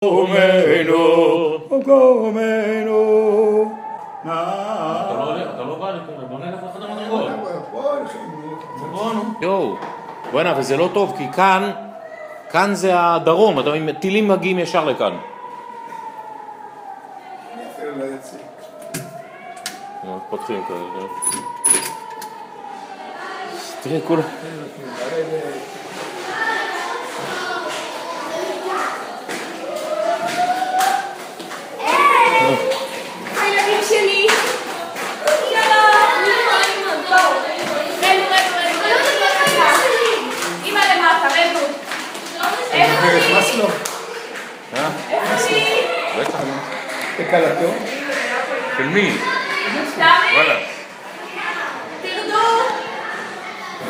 קומנו, קומנו. אתה לא בא לפה, בוא נלך לחדר מדרגות. יואו, בוא'נה, וזה לא טוב, כי כאן זה הדרום, טילים מגיעים ישר לכאן. אני אפילו לא יוצא. פותחים כזה. תראה, כולה. הילדים שלי! יאללה! אמא למטה, רדו! איך אני? נכנס לו? איך אני? בטח. תקלטו? של מי? סתמי? וואלה.